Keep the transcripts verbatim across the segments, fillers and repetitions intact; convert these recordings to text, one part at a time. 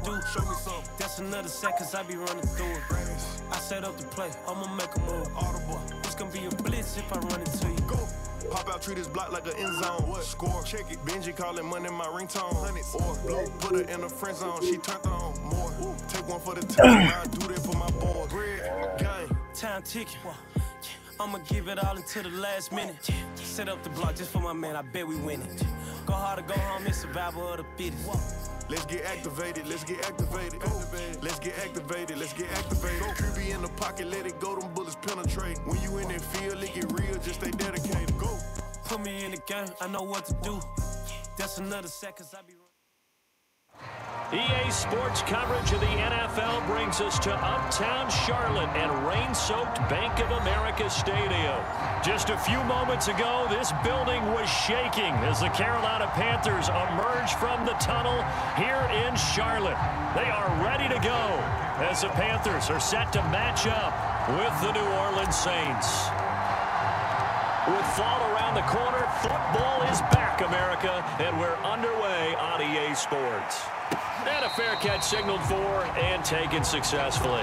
do. Show me some. That's another sack, cause I be running through it. I set up the play, I'ma make a move. Audible. It's gonna be a blitz if I run into you. Go. Pop out, treat this block like an end zone. What? Score, check it. Benji calling money my ringtone. Hundreds. Or blue, put her in the friend zone. She turned on more. Ooh. Take one for the time. I do that for my boys. Red game. Time ticking. I'ma give it all until the last minute. Set up the block just for my man, I bet we win it. Go hard or go home, it's survival of the fittest. Let's get activated, let's get activated. activated. Let's get activated, let's get activated. Q B in the pocket, let it go, them bullets penetrate. When you in that field, it get real, just stay dedicated. Go. Put me in the game, I know what to do. That's another sack, cause I be running. E A Sports coverage of the N F L brings us to uptown Charlotte and rain-soaked Bank of America Stadium. Just a few moments ago, this building was shaking as the Carolina Panthers emerge from the tunnel here in Charlotte. They are ready to go as the Panthers are set to match up with the New Orleans Saints. With fall around the corner, football is back, America, and we're underway on E A Sports. And a fair catch signaled for and taken successfully.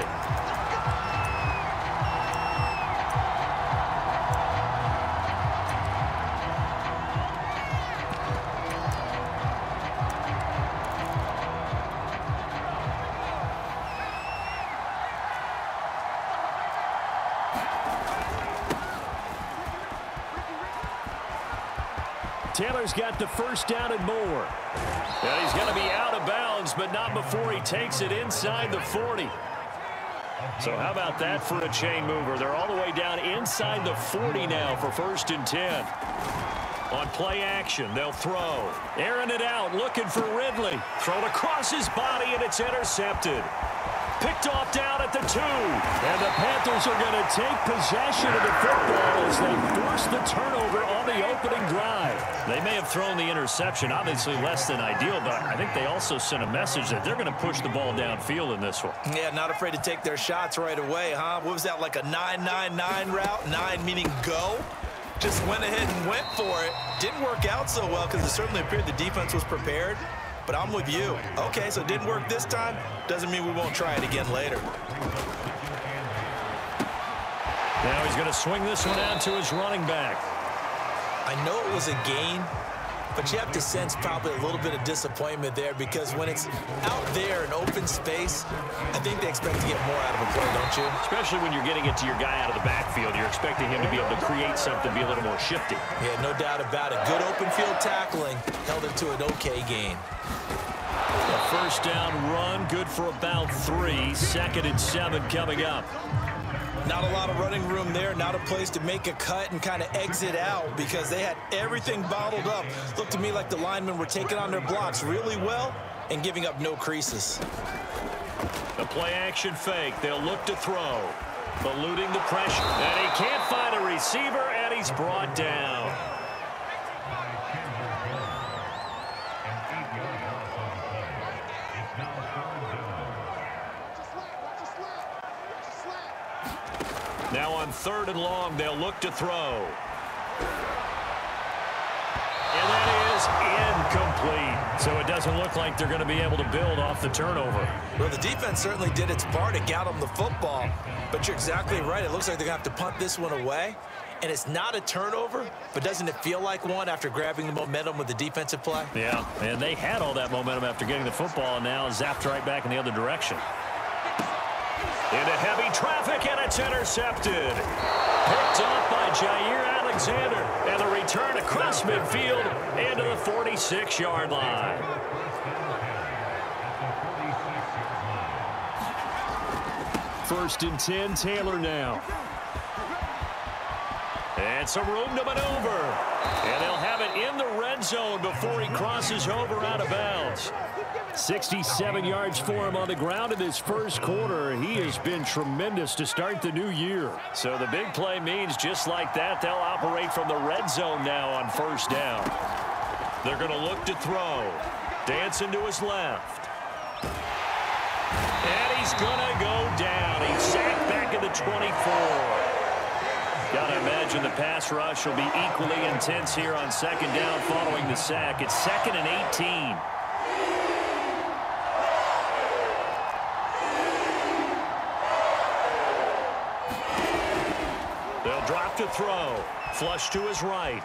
Taylor's got the first down and more. And he's going to be out of bounds, but not before he takes it inside the forty. So how about that for a chain mover? They're all the way down inside the forty now for first and ten. On play action, they'll throw. Airing it out, looking for Ridley. Thrown across his body, and it's intercepted. Picked off down at the two. And the Panthers are going to take possession of the football as they force the turnover on the opening drive. They may have thrown the interception, obviously less than ideal, but I think they also sent a message that they're going to push the ball downfield in this one. Yeah, not afraid to take their shots right away, huh? What was that, like a nine nine nine route? Nine meaning go? Just went ahead and went for it. Didn't work out so well because it certainly appeared the defense was prepared. But I'm with you. Okay, so it didn't work this time. Doesn't mean we won't try it again later. Now he's going to swing this one out to his running back. I know it was a gain, but you have to sense probably a little bit of disappointment there because when it's out there in open space, I think they expect to get more out of a play, don't you? Especially when you're getting it to your guy out of the backfield. You're expecting him to be able to create something, be a little more shifty. Yeah, no doubt about it. Good open field tackling held it to an okay gain. A first down run, good for about three. Second and seven coming up. Not a lot of running room there, not a place to make a cut and kind of exit out because they had everything bottled up. Looked to me like the linemen were taking on their blocks really well and giving up no creases. The play action fake. They'll look to throw. Eluding the pressure. And he can't find a receiver, and he's brought down. Now on third and long, they'll look to throw. And that is incomplete. So it doesn't look like they're going to be able to build off the turnover. Well, the defense certainly did its part to get them the football. But you're exactly right. It looks like they're going to have to punt this one away. And it's not a turnover, but doesn't it feel like one after grabbing the momentum with the defensive play? Yeah, and they had all that momentum after getting the football, and now zapped right back in the other direction. Into heavy traffic, and it's intercepted. Picked up by Jair Alexander. And the return across midfield into the forty-six yard line. First and ten, Taylor now. And some room to maneuver. And they'll have it in the red zone before he crosses over out of bounds. sixty-seven yards for him on the ground in this first quarter. He has been tremendous to start the new year. So the big play means just like that, they'll operate from the red zone now on first down. They're going to look to throw. Dancing to his left. And he's going to go down. He's sacked back at the twenty-four. Got to imagine the pass rush will be equally intense here on second down following the sack. It's second and eighteen. left to throw. Flush to his right.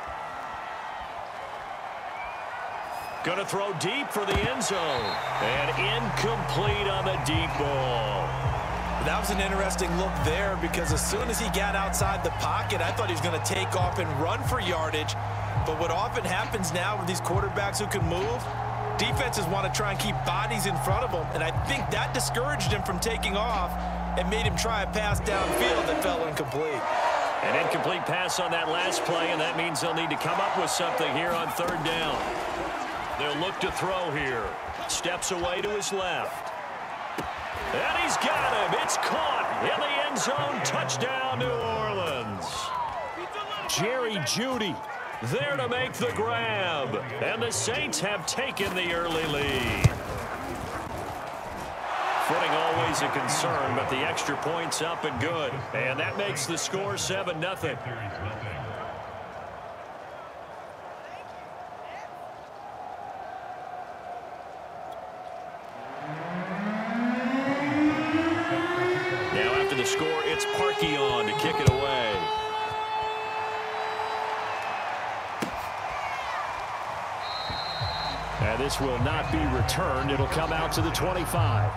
Going to throw deep for the end zone. And incomplete on the deep ball. That was an interesting look there because as soon as he got outside the pocket, I thought he was going to take off and run for yardage. But what often happens now with these quarterbacks who can move, defenses want to try and keep bodies in front of them. And I think that discouraged him from taking off and made him try a pass downfield that fell incomplete. An incomplete pass on that last play, and that means they'll need to come up with something here on third down. They'll look to throw here. Steps away to his left. And he's got him. It's caught in the end zone. Touchdown, New Orleans. Jerry Jeudy there to make the grab. And the Saints have taken the early lead. Footing always a concern, but the extra point's up and good. And that makes the score seven nothing. The score, it's Parkey on to kick it away. And this will not be returned. It'll come out to the twenty-five.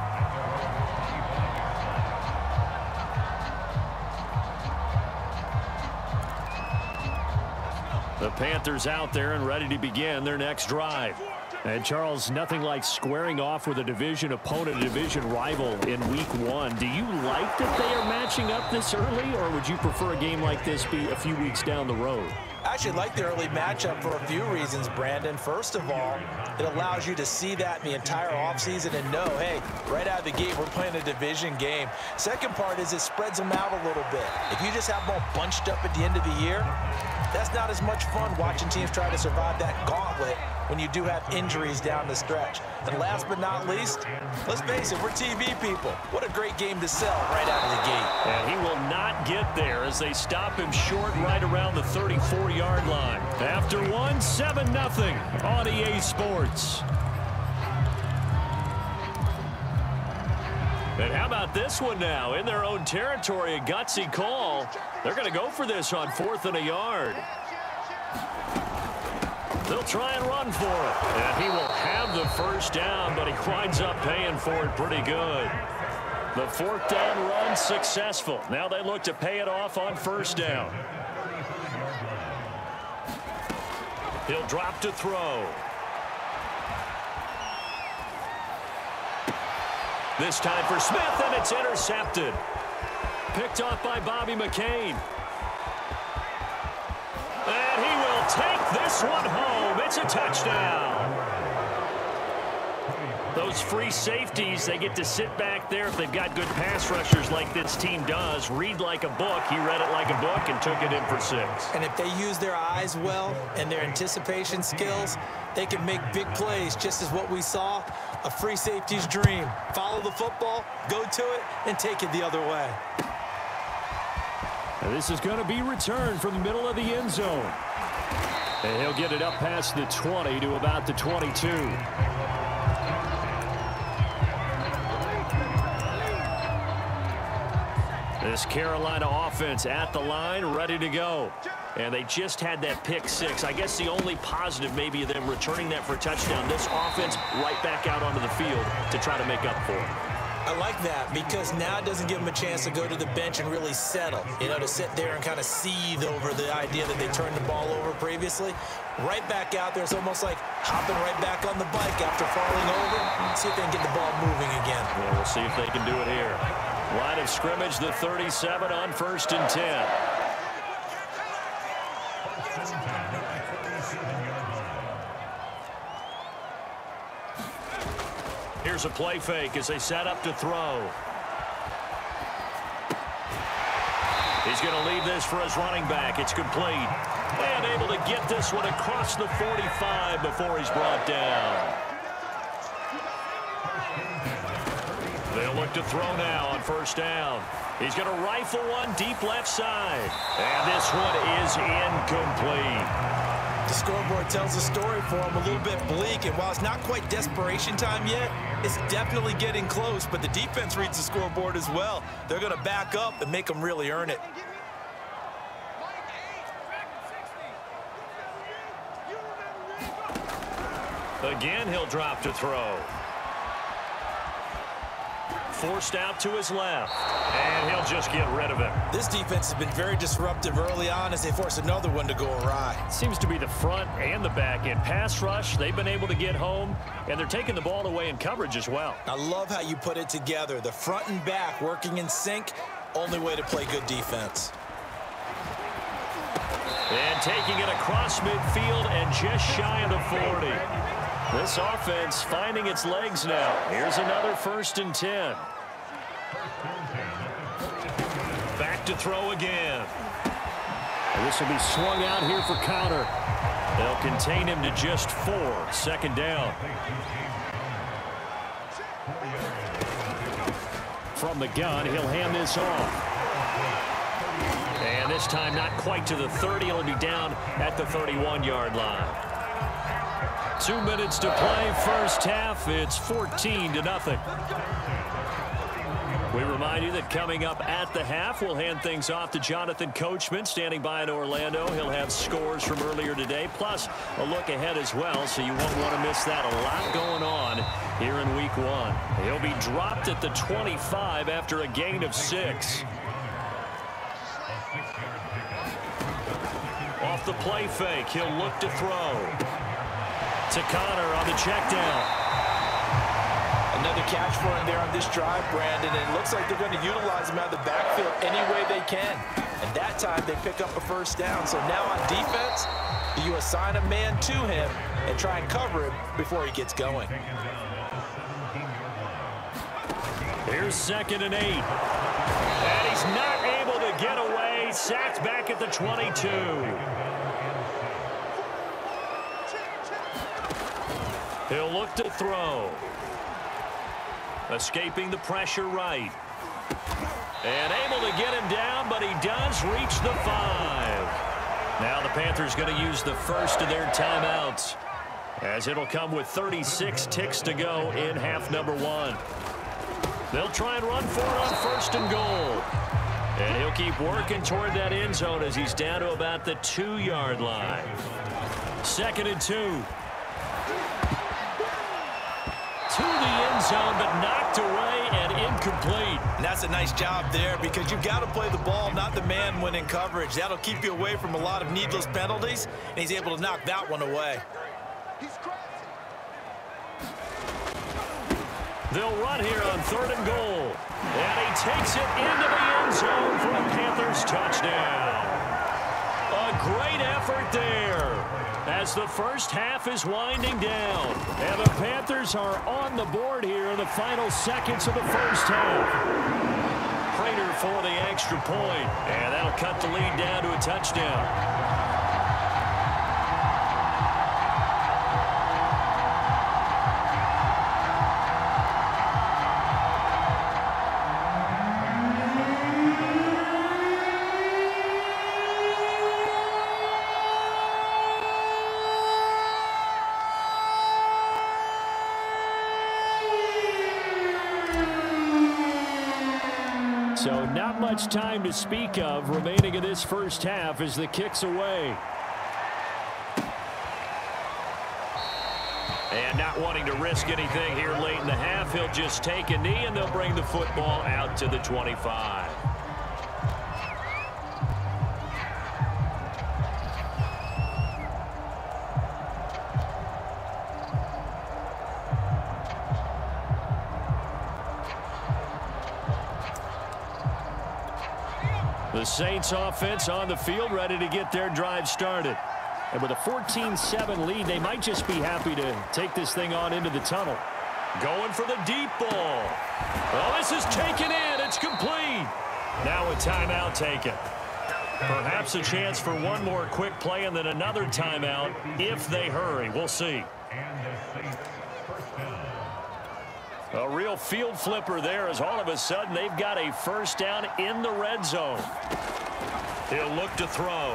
The Panthers out there and ready to begin their next drive. And, Charles, nothing like squaring off with a division opponent, a division rival in week one. Do you like that they are matching up this early, or would you prefer a game like this be a few weeks down the road? I actually like the early matchup for a few reasons, Brandon. First of all, it allows you to see that in the entire offseason and know, hey, right out of the gate, we're playing a division game. Second part is it spreads them out a little bit. If you just have them all bunched up at the end of the year, that's not as much fun watching teams try to survive that gauntlet when you do have injuries down the stretch. And last but not least, let's face it, we're T V people. What a great game to sell right out of the gate. And he will not get there as they stop him short right around the thirty-four yard line. After one, seven nothing on E A Sports. And how about this one now? In their own territory, a gutsy call. They're going to go for this on fourth and a yard. They'll try and run for it. And he will have the first down, but he winds up paying for it pretty good. The fourth down run successful. Now they look to pay it off on first down. He'll drop to throw. This time for Smith, and it's intercepted. Picked off by Bobby McCain. And he will take this one home. It's a touchdown. Those free safeties, they get to sit back there if they've got good pass rushers like this team does. Read like a book. He read it like a book and took it in for six. And if they use their eyes well and their anticipation skills, they can make big plays, just as what we saw, a free safety's dream. Follow the football, go to it, and take it the other way. And this is going to be returned from the middle of the end zone. And he'll get it up past the twenty to about the twenty-two. This Carolina offense at the line, ready to go. And they just had that pick six. I guess the only positive maybe of them returning that for a touchdown. This offense right back out onto the field to try to make up for it. I like that because now it doesn't give them a chance to go to the bench and really settle. You know, to sit there and kind of seethe over the idea that they turned the ball over previously. Right back out there, it's almost like hopping right back on the bike after falling over. See if they can get the ball moving again. Well, we'll see if they can do it here. Line of scrimmage, the thirty-seven on first and ten. Here's a play fake as they set up to throw. He's going to leave this for his running back. It's complete. And able to get this one across the forty-five before he's brought down. They'll look to throw now on first down. He's going to rifle one deep left side. And this one is incomplete. The scoreboard tells a story for him, a little bit bleak, and while it's not quite desperation time yet, it's definitely getting close, but the defense reads the scoreboard as well. They're going to back up and make them really earn it. Again, he'll drop to throw. Forced out to his left, and he'll just get rid of it. This defense has been very disruptive early on as they force another one to go awry. Seems to be the front and the back end. Pass rush, they've been able to get home, and they're taking the ball away in coverage as well. I love how you put it together. The front and back working in sync, only way to play good defense. And taking it across midfield and just shy of the forty. This offense finding its legs now. Here's another first and ten. Back to throw again. And this will be swung out here for counter. They'll contain him to just four. Second down. From the gun, he'll hand this off. And this time not quite to the thirty. It'll be down at the thirty-one yard line. Two minutes to play, first half. It's fourteen to nothing. We remind you that coming up at the half, we'll hand things off to Jonathan Coachman, standing by in Orlando. He'll have scores from earlier today, plus a look ahead as well, so you won't want to miss that. A lot going on here in week one. He'll be dropped at the twenty-five after a gain of six. Off the play fake, he'll look to throw. To Connor on the check down. Another catch for him there on this drive, Brandon, and it looks like they're going to utilize him out of the backfield any way they can. And that time they pick up a first down. So now on defense, you assign a man to him and try and cover him before he gets going. Here's second and eight. And he's not able to get away. Sacked back at the twenty-two. He'll look to throw. Escaping the pressure right. And able to get him down, but he does reach the five. Now the Panthers going to use the first of their timeouts, as it'll come with thirty-six ticks to go in half number one. They'll try and run for it on first and goal. And he'll keep working toward that end zone as he's down to about the two yard line. Second and two. To the end zone, but knocked away and incomplete. And that's a nice job there, because you've got to play the ball, not the man when in coverage. That'll keep you away from a lot of needless penalties, and he's able to knock that one away. They'll run here on third and goal. And he takes it into the end zone for a Panthers touchdown. A great effort there as the first half is winding down. And the Panthers are on the board here in the final seconds of the first half. Prater for the extra point, and that'll cut the lead down to a touchdown. So not much time to speak of remaining in this first half as the kick's away. And not wanting to risk anything here late in the half, he'll just take a knee and they'll bring the football out to the twenty-five. The Saints offense on the field, ready to get their drive started. And with a fourteen seven lead, they might just be happy to take this thing on into the tunnel. Going for the deep ball. Well, this is taken in. It's complete. Now a timeout taken. Perhaps a chance for one more quick play and then another timeout if they hurry. We'll see. A real field flipper there, as all of a sudden they've got a first down in the red zone. He'll look to throw.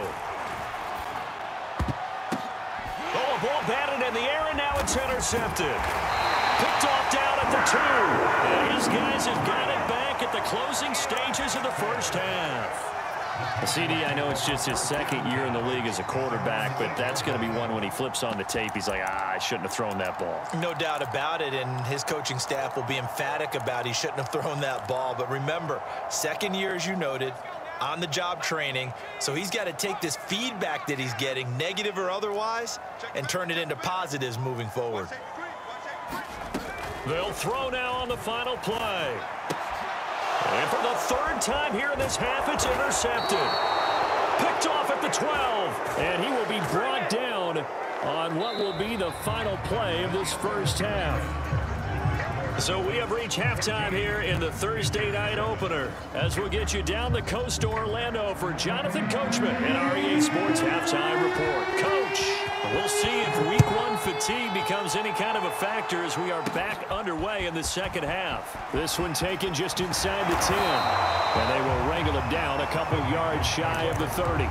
Oh, a ball batted in the air, and now it's intercepted. Picked off down at the two. And his guys have got it back at the closing stages of the first half. C D, I know it's just his second year in the league as a quarterback, but that's going to be one when he flips on the tape. He's like, ah, I shouldn't have thrown that ball. No doubt about it, and his coaching staff will be emphatic about he shouldn't have thrown that ball. But remember, second year, as you noted, on-the-job training, so he's got to take this feedback that he's getting, negative or otherwise, and turn it into positives moving forward. They'll throw now on the final play. And for the third time here in this half, it's intercepted. Picked off at the twelve. And he will be brought down on what will be the final play of this first half. So we have reached halftime here in the Thursday night opener, as we'll get you down the coast to Orlando for Jonathan Coachman in our E A Sports Halftime Report. Coach, we'll see if week one fatigue becomes any kind of a factor as we are back underway in the second half. This one taken just inside the ten, and they will wrangle him down a couple yards shy of the thirty.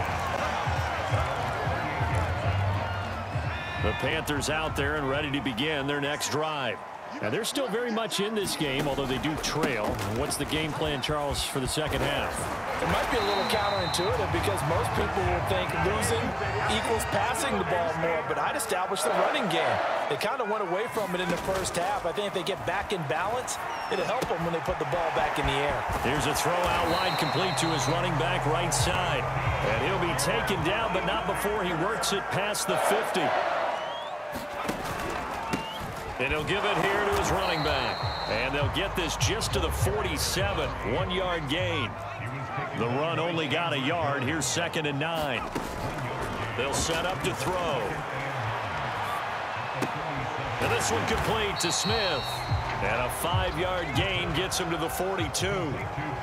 The Panthers out there and ready to begin their next drive. Now, they're still very much in this game, although they do trail. What's the game plan, Charles, for the second half? It might be a little counterintuitive because most people will think losing equals passing the ball more, but I'd establish the running game. They kind of went away from it in the first half. I think if they get back in balance, it'll help them when they put the ball back in the air. Here's a throw out wide, complete to his running back right side. And he'll be taken down, but not before he works it past the fifty. And he'll give it here to his running back. And they'll get this just to the forty-seven. One-yard gain. The run only got a yard. Here's second and nine. They'll set up to throw. And this one complete to Smith. And a five-yard gain gets him to the forty-two.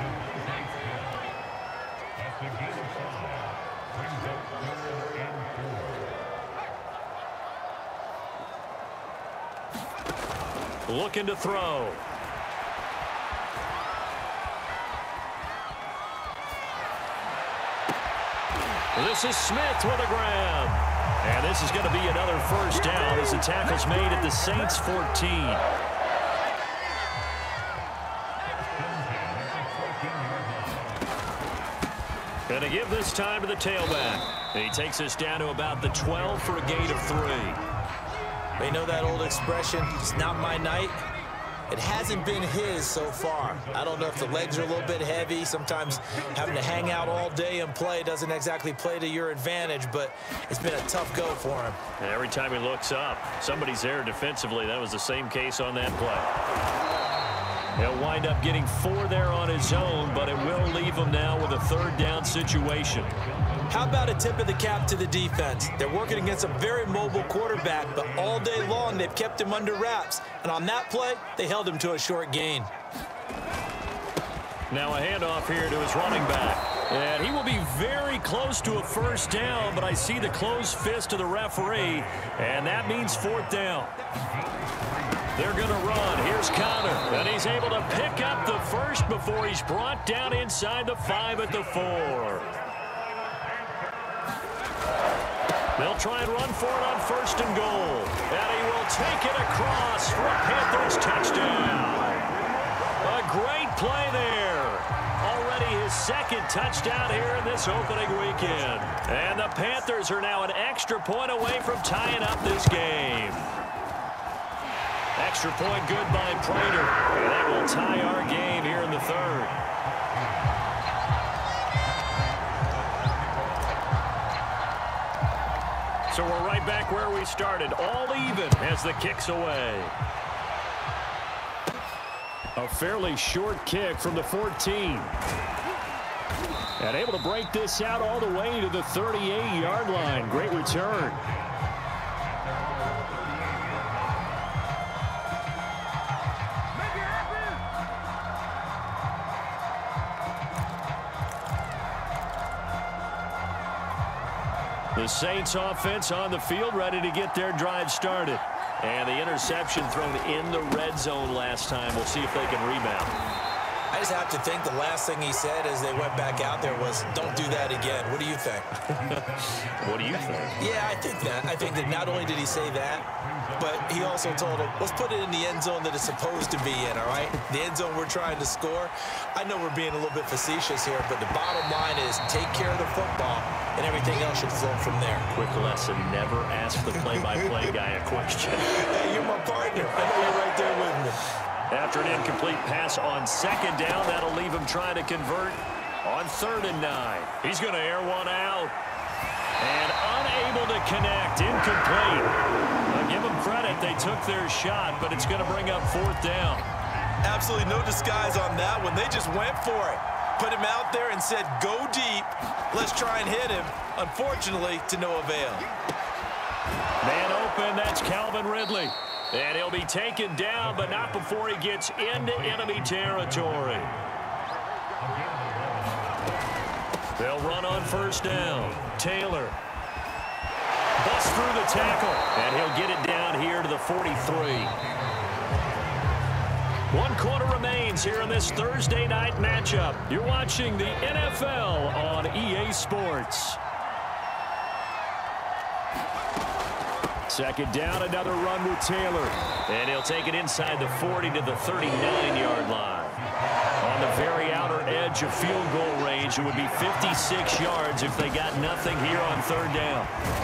Looking to throw. This is Smith with a grab. And this is going to be another first down as the tackle's made at the Saints fourteen. Going to give this time to the tailback. And he takes us down to about the twelve for a gain of three. They know that old expression, it's not my night. It hasn't been his so far. I don't know if the legs are a little bit heavy. Sometimes having to hang out all day and play doesn't exactly play to your advantage, but it's been a tough go for him. And every time he looks up, somebody's there defensively. That was the same case on that play. He'll wind up getting four there on his own, but it will leave him now with a third down situation. How about a tip of the cap to the defense? They're working against a very mobile quarterback, but all day long they've kept him under wraps. And on that play, they held him to a short gain. Now a handoff here to his running back. And he will be very close to a first down, but I see the closed fist of the referee, and that means fourth down. They're going to run. Here's Connor, and he's able to pick up the first before he's brought down inside the five at the four. They'll try and run for it on first and goal. And he will take it across for a Panthers touchdown. A great play there. Already his second touchdown here in this opening weekend. And the Panthers are now an extra point away from tying up this game. Extra point good by Prater. And that will tie our game here in the third. So we're right back where we started, all even as the kick's away. A fairly short kick from the fourteen. And able to break this out all the way to the thirty-eight yard line. Great return. The Saints offense on the field, ready to get their drive started. And the interception thrown in the red zone last time. We'll see if they can rebound. I just have to think the last thing he said as they went back out there was, don't do that again. What do you think? What do you think? Yeah, I think that. I think that not only did he say that, but he also told him, let's put it in the end zone that it's supposed to be in, all right? The end zone we're trying to score. I know we're being a little bit facetious here, but the bottom line is take care of the football, and everything else should flow from there. Quick lesson, never ask the play-by-play guy a question. Hey, you're my partner. I know you're right there with me. After an incomplete pass on second down, that'll leave him trying to convert on third and nine. He's going to air one out. And unable to connect, incomplete. I'll give them credit, they took their shot, but it's going to bring up fourth down. Absolutely no disguise on that one. They just went for it. Put him out there and said, go deep. Let's try and hit him. Unfortunately, to no avail. Man open, that's Calvin Ridley. And he'll be taken down, but not before he gets into enemy territory. They'll run on first down. Taylor. Busts through the tackle, and he'll get it down here to the forty-three. One quarter remains here in this Thursday night matchup. You're watching the N F L on E A Sports. Second down, another run with Taylor. And he'll take it inside the forty to the thirty-nine yard line. On the very outer edge of field goal range, it would be fifty-six yards if they got nothing here on third down.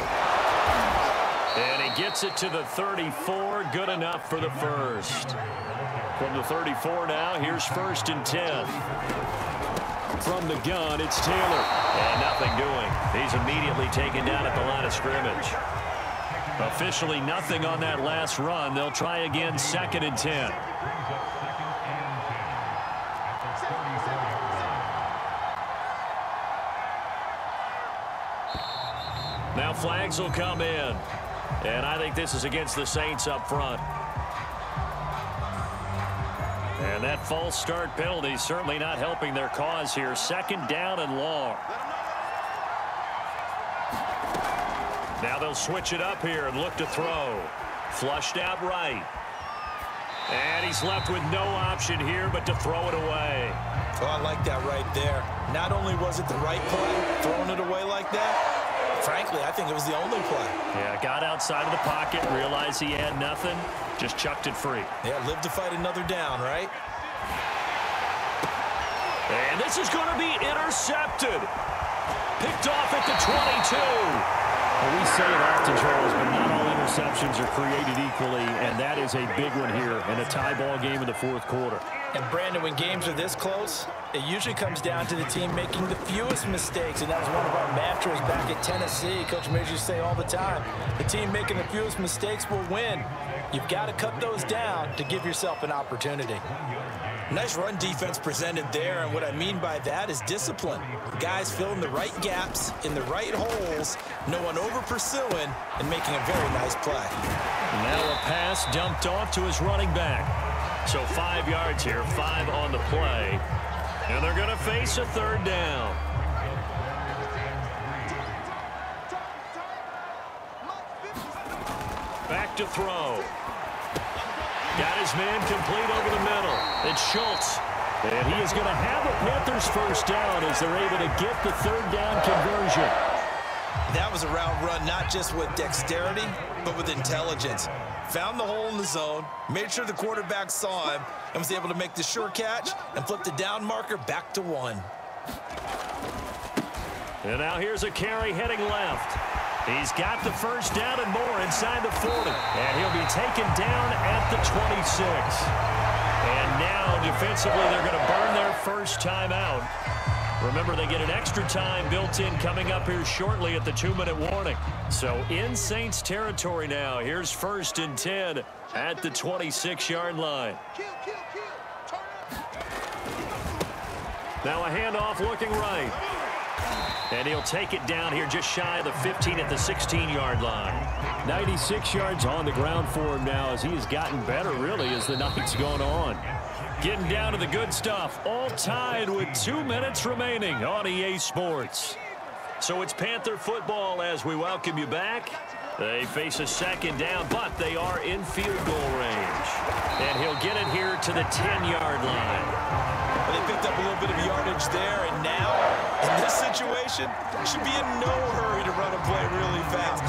And he gets it to the thirty-four, good enough for the first. From the thirty-four now, here's first and ten. From the gun, it's Taylor. And nothing doing. He's immediately taken down at the line of scrimmage. Officially nothing on that last run. They'll try again second and ten. Now flags will come in. And I think this is against the Saints up front. And that false start penalty certainly not helping their cause here. Second down and long. Now they'll switch it up here and look to throw. Flushed out right. And he's left with no option here but to throw it away. Oh, I like that right there. Not only was it the right play, throwing it away like that, frankly, I think it was the only play. Yeah, got outside of the pocket, realized he had nothing, just chucked it free. Yeah, live to fight another down, right? And this is going to be intercepted. Picked off at the twenty-two. Well, we say it often, Charles, but not all interceptions are created equally, and that is a big one here in a tie ball game in the fourth quarter. And, Brandon, when games are this close, it usually comes down to the team making the fewest mistakes, and that was one of our mantras back at Tennessee. Coach Major used to say all the time, the team making the fewest mistakes will win. You've got to cut those down to give yourself an opportunity. Nice run defense presented there, and what I mean by that is discipline. Guys filling the right gaps in the right holes, no one over-pursuing, and making a very nice play. Now a pass dumped off to his running back. So five yards here, five on the play. And they're going to face a third down. Back to throw. Got his man complete over the middle. It's Schultz. And he is going to have the Panthers first down as they're able to get the third down conversion. That was a route run not just with dexterity, but with intelligence. Found the hole in the zone, made sure the quarterback saw him, and was able to make the sure catch and flip the down marker back to one. And now here's a carry heading left. He's got the first down and more inside the forty. And he'll be taken down at the twenty-six. And now defensively they're going to burn their first time out. Remember, they get an extra time built in coming up here shortly at the two-minute warning. So in Saints territory now. Here's first and ten at the twenty-six yard line. Now a handoff looking right. And he'll take it down here just shy of the fifteen at the sixteen yard line. ninety-six yards on the ground for him now as he has gotten better, really, as the night's gone on. Getting down to the good stuff, all tied with two minutes remaining on E A Sports. So it's Panther football as we welcome you back. They face a second down, but they are in field goal range. And he'll get it here to the ten yard line. But they picked up a little bit of yardage there, and now, in this situation, should be in no hurry to run a play really fast.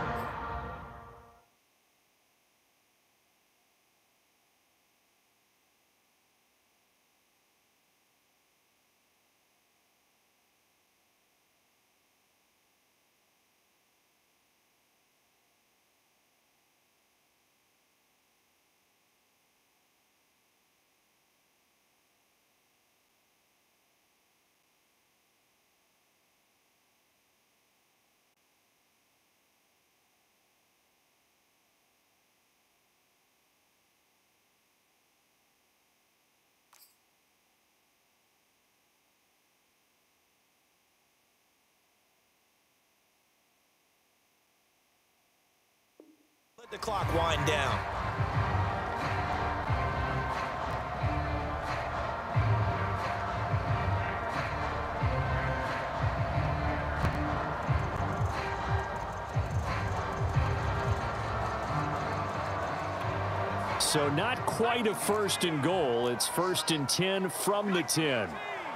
Let the clock wind down. So not quite a first and goal. It's first and ten from the ten.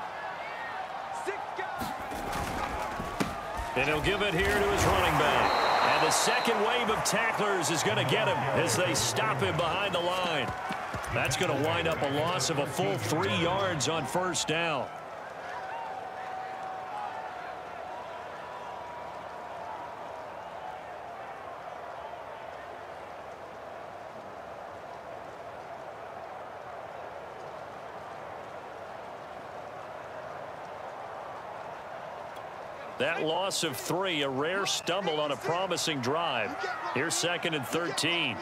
And he'll give it here to his running back. And the second wave of tacklers is going to get him as they stop him behind the line. That's going to wind up a loss of a full three yards on first down. That loss of three, a rare stumble on a promising drive. Here's second and thirteen.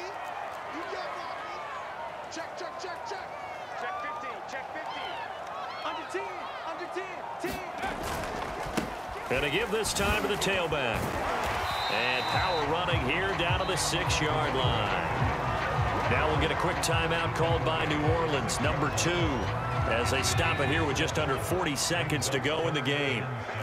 Check, check, check, check. Check fifteen, check fifteen. Under ten, under ten, ten. Gonna give this time to the tailback. And power running here down to the six-yard line. Now we'll get a quick timeout called by New Orleans, number two, as they stop it here with just under forty seconds to go in the game.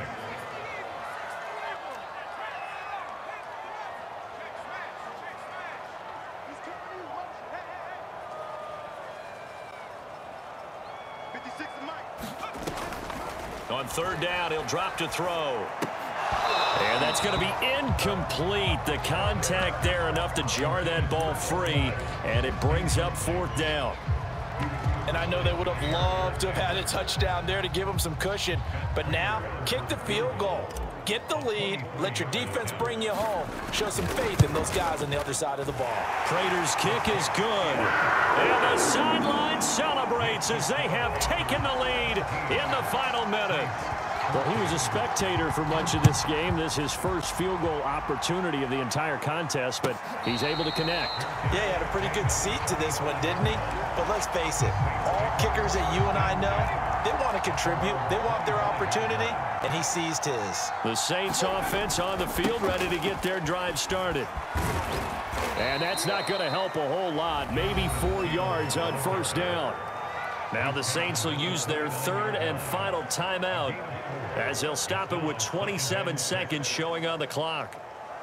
On third down, he'll drop to throw. And that's going to be incomplete. The contact there enough to jar that ball free, and it brings up fourth down. And I know they would have loved to have had a touchdown there to give them some cushion. But now, kick the field goal. Get the lead. Let your defense bring you home. Show some faith in those guys on the other side of the ball. Prater's kick is good. And the sideline celebrates as they have taken the lead in the final minute. Well, he was a spectator for much of this game. This is his first field goal opportunity of the entire contest, but he's able to connect. Yeah, he had a pretty good seat to this one, didn't he? But let's face it, all kickers that you and I know, they want to contribute. They want their opportunity, and he seized his. The Saints offense on the field, ready to get their drive started. And that's not going to help a whole lot. Maybe four yards on first down. Now the Saints will use their third and final timeout as they'll stop it with twenty-seven seconds showing on the clock.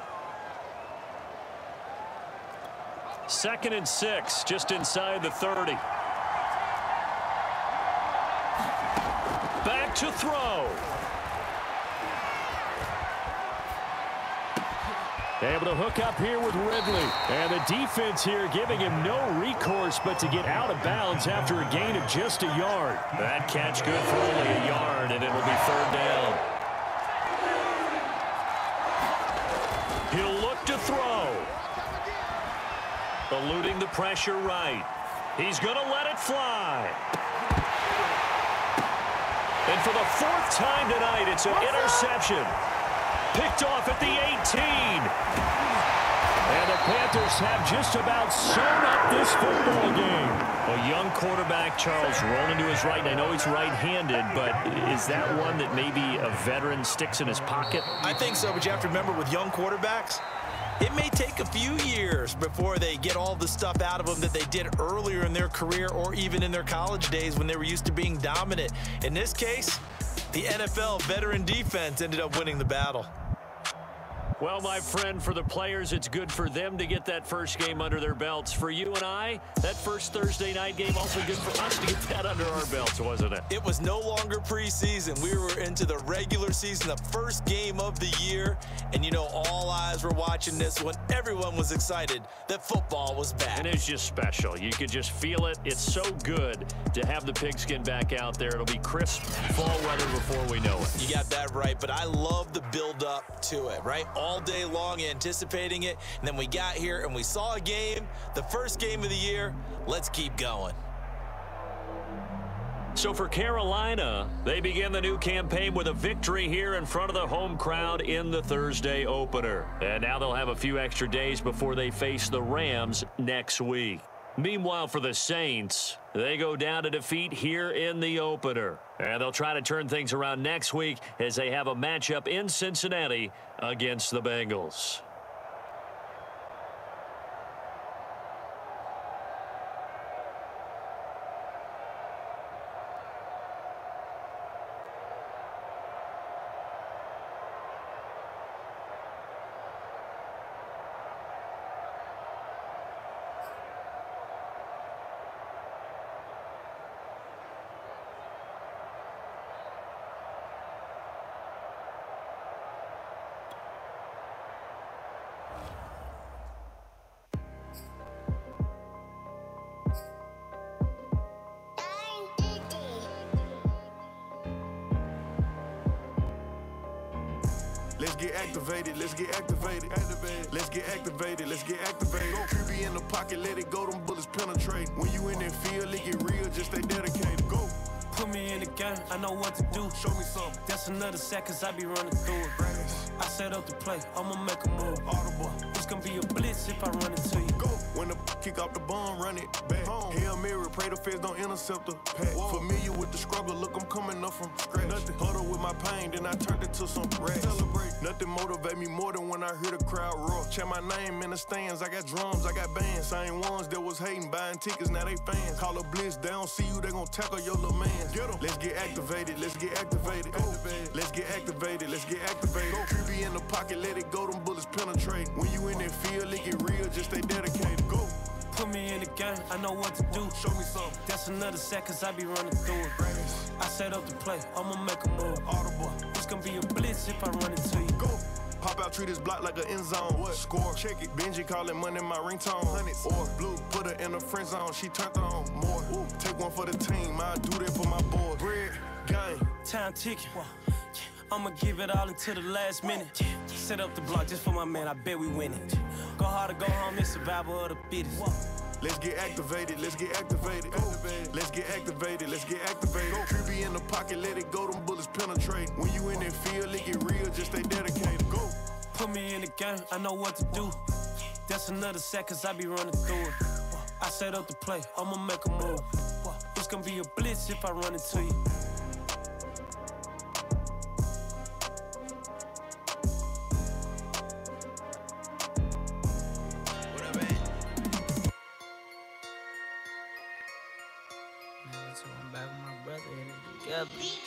Second and six, just inside the thirty. Back to throw. Able to hook up here with Ridley. And the defense here giving him no recourse but to get out of bounds after a gain of just a yard. That catch good for only a yard, and it'll be third down. He'll look to throw. Eluding the pressure right. He's going to let it fly. And for the fourth time tonight, it's an interception. Picked off at the eighteen. And the Panthers have just about sewn up this football game. A young quarterback, Charles, rolling to his right. And I know he's right-handed, but is that one that maybe a veteran sticks in his pocket? I think so, but you have to remember with young quarterbacks, it may take a few years before they get all the stuff out of them that they did earlier in their career or even in their college days when they were used to being dominant. In this case, the N F L veteran defense ended up winning the battle. Well, my friend, for the players, it's good for them to get that first game under their belts. For you and I, that first Thursday night game, also good for us to get that under our belts, wasn't it? It was no longer preseason. We were into the regular season, the first game of the year. And, you know, all eyes were watching this one. Everyone was excited that football was back. And it's just special. You could just feel it. It's so good to have the pigskin back out there. It'll be crisp fall weather before we know it. You got that right, but I love the build-up to it, right? All day long anticipating it, and then we got here and we saw a game, the first game of the year. Let's keep going. So for Carolina, they begin the new campaign with a victory here in front of the home crowd in the Thursday opener. And now they'll have a few extra days before they face the Rams next week. Meanwhile, for the Saints, they go down to defeat here in the opener. And they'll try to turn things around next week as they have a matchup in Cincinnati against the Bengals. Let's get activated, let's get activated. activated. Let's get activated, let's get activated. Go Q B in the pocket, let it go, them bullets penetrate. When you in that field, it get real, just stay dedicated. Go. Put me in the game, I know what to do. Show me something. That's another set, cause I be running through it. I set up the play, I'ma make a move. Audible. It's gonna be a blitz if I run into you. Go. When the kick off the bomb, run it back. Home. Hail Mary, pray the feds don't intercept the pack. Whoa. Familiar with the struggle, look, I'm coming up from scratch. Nothing. Huddle with my pain, then I turned it to some racks. Celebrate. Nothing motivate me more than when I hear the crowd roar. Check my name in the stands, I got drums, I got bands. Same ones that was hating, buying tickets, now they fans. Call a blitz, they don't see you, they gon' tackle your little man. Get em. Let's get activated, let's get activated. Go. Let's get activated, let's get activated. Go. Q B in the pocket, let it go, them bullets penetrate. When you in that field, it get real, just stay dedicated. Go. Put me in the game, I know what to do. Show me something. That's another set, cause I be running through it. I set up the play, I'ma make a move. Audible. It's gonna be a blitz if I run into you. Go. Pop out, treat this block like an end zone. What? Score, check it. Benji calling money my ringtone. Hundreds. Or blue, put her in the friend zone. She turned on more. Ooh. Take one for the team. I do that for my boy. Red game. Time ticking. I'ma give it all until the last minute. Set up the block just for my man. I bet we win it. Go hard or go home. It's survival of the fittest. Let's get activated, let's get activated. Go. Let's get activated, let's get activated. Go. Q B in the pocket, let it go, them bullets penetrate. When you in that field, it get real, just stay dedicated. Go. Put me in the game, I know what to do. That's another set, cause I be running through it. I set up the play, I'ma make a move. It's gonna be a blitz if I run into you. So I'm back with my brother and it's together.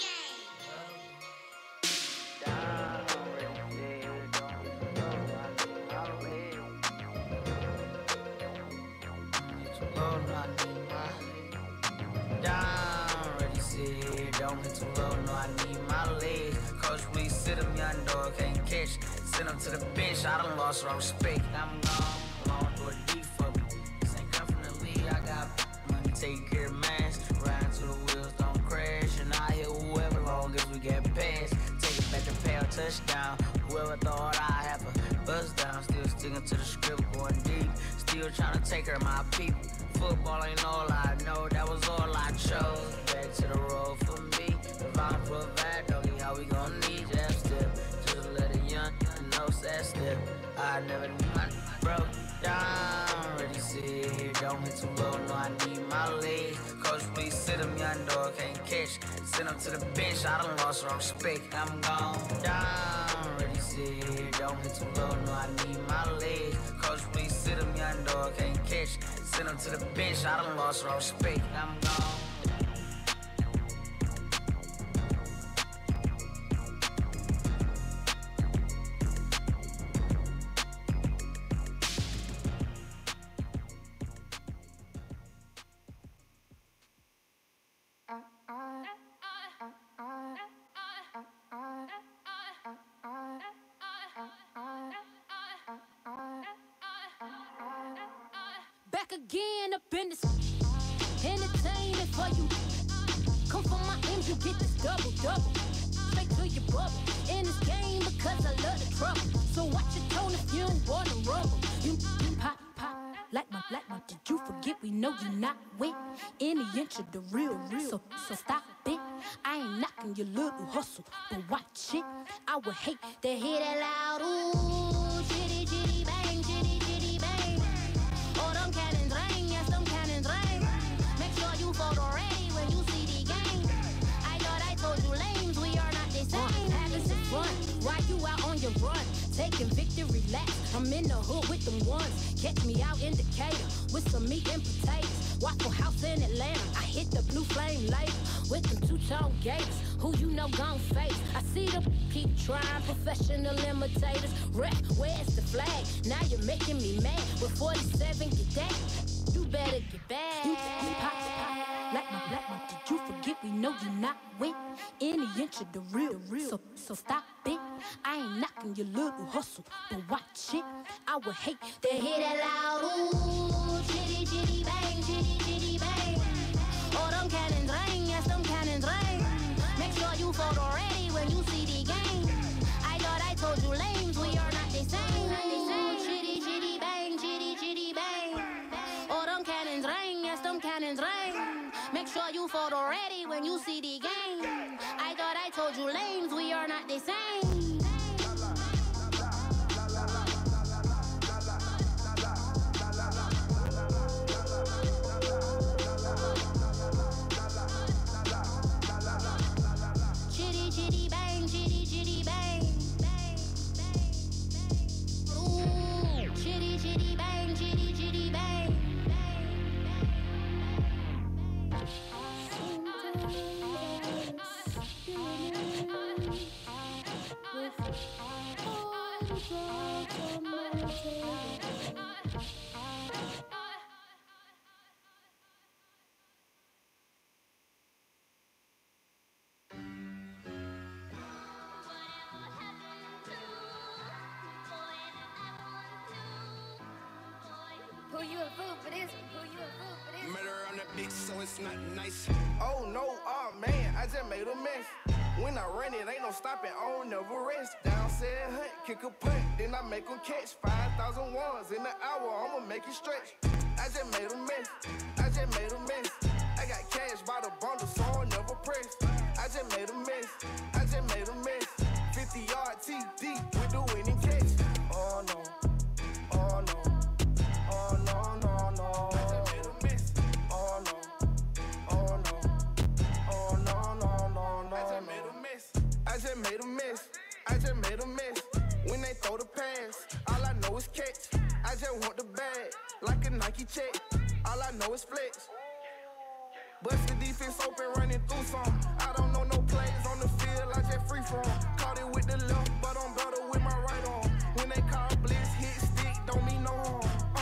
Down, ready, sit. Don't get too low, no, I need my legs. Coach, we sit him, young dog, can't catch. Send him to the bench, I done lost all respect. I'm gone, long door deep for me. This ain't come from the league, I got money, take care of mans. Ride to the wheels, don't crash. And I hit whoever long as we get past. Take it back to pay a touchdown. Whoever thought I have a buzz down. Still sticking to the script, going deep. Still trying to take care of my people. Football ain't all I know, that was all I chose. Back to the road for me. If I provide, doggy, how we gon' need that step? Just let a young know that step. I never knew my broke down. Ready, sit here, don't hit too low, no, I need my legs. Coach, please sit him, young dog, can't catch. Send him to the bench, I done lost all respect. I'm gone down. Ready, sit here, don't hit too low, no, I need my legs. Coach, please sit him, young dog, can't catch. Send him to the bench, I done lost all respect. I'm gone. Back again up in this entertainment for you. Come from my ends, you get this double double. Straight to your bubble. In this game because I love the trouble. So watch your tone if you don't wanna rumble. You, you pop, pop, like my, like my. Did you forget we know you not with any inch of the real, real. So, so stop it. I ain't knocking your little hustle, but watch it. I would hate to hear that loud ooh, chitty chitty bang, chitty chitty bang. Oh, them cannons ring, yes, them cannons ring. Make sure you photo ready when you see the game. I thought I told you lames, we are not the same. Having some fun while you out on your run. Taking victory laps, I'm in the hood with them ones. Catch me out in Decatur with some meat and potatoes. Waffle House in Atlanta, I hit the blue flame later with them two-tone gates. Who you know gon' face? I see them keep trying, professional imitators. Rep, where's the flag? Now you're making me mad. With forty-seven, get that. You better get back. You, you pop, pop, like my, like my. Did you forget we know you not with any inch of the real, the real. So, so stop it. I ain't knocking your little hustle, but watch it. I would hate to hear that loud ooh, chitty chitty bang, chitty chitty bang. Oh, them cannons ring, yes, them cannons ring. Make sure you photo ready when you see the game. I thought I told you lames, we are not the same. Ooh, chitty chitty bang, chitty chitty bang. Oh, them cannons ring, yes, them cannons ring. Make sure you photo ready when you see the game. I thought I told you lames, we are not the same. Chitty chitty bang, chitty chitty bang. Ooh, chitty chitty bang, chitty chitty bang. Who you a fool for this? Who you a fool for this? Murder on the beat, so it's not nice. Oh no, oh man, I just made a mess. When I run it, ain't no stopping, I don't never rest. Down said hunt, kick a punt, then I make them catch. five thousand ones in the hour, I'ma make it stretch. I just made a mess, I just made a mess. I got cash by the bundle, so I never press. I just made a mess, I just made a mess. fifty yard T D with the winning catch. Oh no, oh no. Oh no, no, no. I just made a mess. Oh no. Oh no. Oh no, no, no, no. I just made a mess. I just made a mess. I just made a mess. When they throw the pass, all I know is catch. I just want the bag, like a Nike check. All I know is flex. Bust the defense open, running through some. I don't know no plays on the field, I just free for 'em. Caught it with the left, but I'm better with my right arm. When they call blitz, hit stick, don't mean no harm.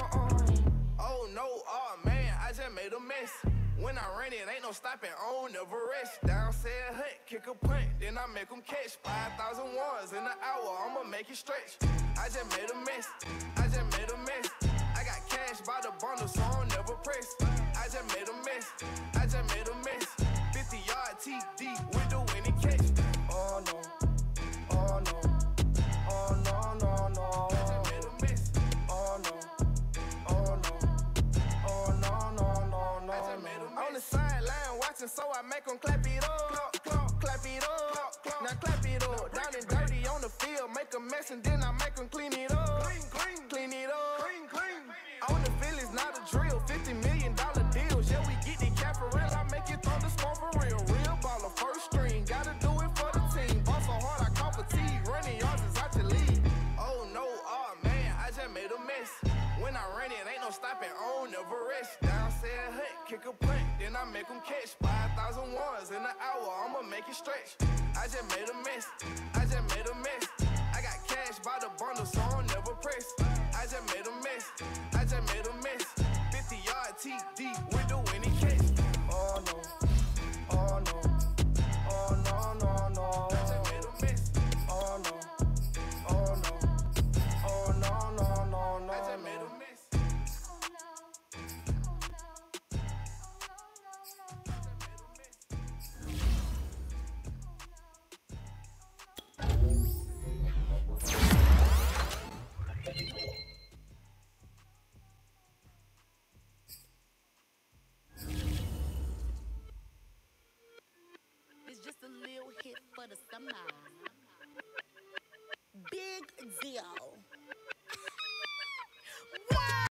Oh no, oh man, I just made a mess. When I ran it, ain't no stopping, I don't never rest. Down said hunt, kick a punt, then I make them catch. five thousand ones in the hour, I'ma make it stretch. I just made a mess, I just made a mess. I got cash by the bundle, so I don't never press. I just made a mess, I just made a mess. fifty yard T D with the winning catch. Oh no, oh no, oh no, no, no. I just made a mess, oh no. Oh no, oh no, no, no, no. On the sideline watching, so I make them clap it up. Clap, clap, clap it up. Clap, now clap it up. Down and dirty on the field, make a mess and then I make them clean it up. Clean, clean, clean it up. Clean, clean. On the field is not a drill, fifty million dollar deals. Yeah, we get the cap for real, I make it thunderstorm for real. Real baller, first string, gotta do it for the team. Ball so hard, I call fatigue. Running yards is out your league. Oh no, oh man, I just made a mess. When I ran it, ain't no stopping, I don't never rest. Down said hunt, kick a punt, then I make them catch. five thousand ones in the hour, I'ma make it stretch. I just made a mess, I just made a mess. I got cash by the bundle, so I don't never press. I just made a mess, I just made a mess. fifty yard T D with the winning catch. Oh no, oh them now.